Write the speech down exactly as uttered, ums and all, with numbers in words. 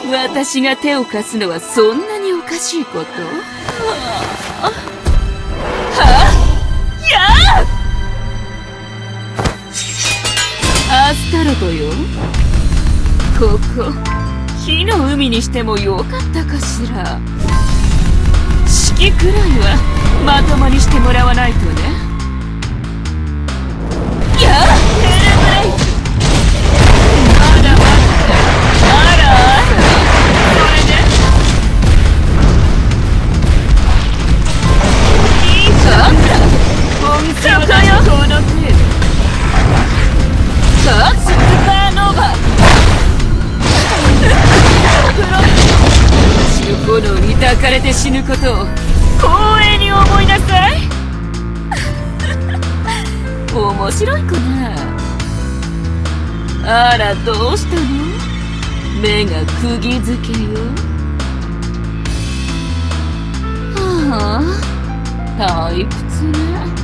私が手を貸すのはそんなにおかしいこと？はあ、やあ！アスタロトよ、ここ火の海にしてもよかったかしら。式くらいはまともにしてもらわないとね。やあ、ヘルブレイク。まだまだ。あらあら、それでいいか？本気はこの程度か。スーパーノーバー。私の炎に抱かれて死ぬことを光栄に思いなさい。面白い子な。あら、どうしたの？目が釘付けよ。はあ、退屈ね。